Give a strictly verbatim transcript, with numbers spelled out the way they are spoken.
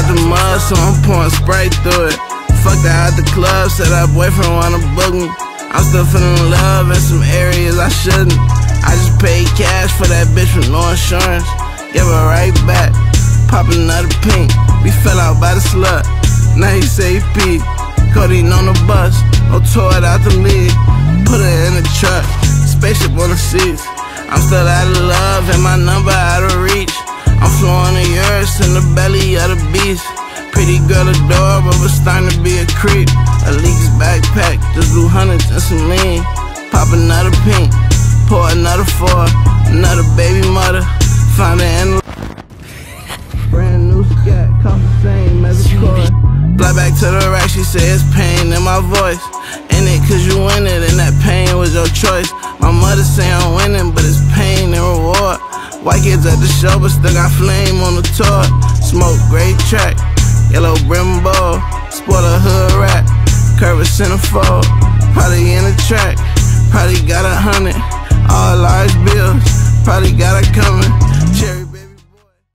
out the mud, so I'm pouring Sprite through it. Fucked her out the club, said her boyfriend wanna book me. I'm still feeling love in some areas I shouldn't. I just paid cash for that bitch with no insurance. Give her right back, pop another pink. We fell out by the slut, now he say he peed. Codeine on the bus, no tore it out the lead. Put her in the truck, spaceship on the seats. I'm still out of love and my number out of reach. I'm flowing the earth in the belly of the beast. Pretty girl adorable, but starting to be a creep. A leaks backpack, just blew hundreds and some lean. Pop another pink, pour another four. Another baby mother, found her in the brand new scat, cost the same as a cord. Fly back to the rack, she say it's pain in my voice. Ain't it cause you win it and that pain was your choice. My mother say I'm winning, but it's pain and reward. White kids at the show, but still got flame on the tour. Smoke, great track, yellow brim bowl. Sport a hood rat, curve a centerfold. Probably in the track, probably got a hundred. All large bills, probably got it coming.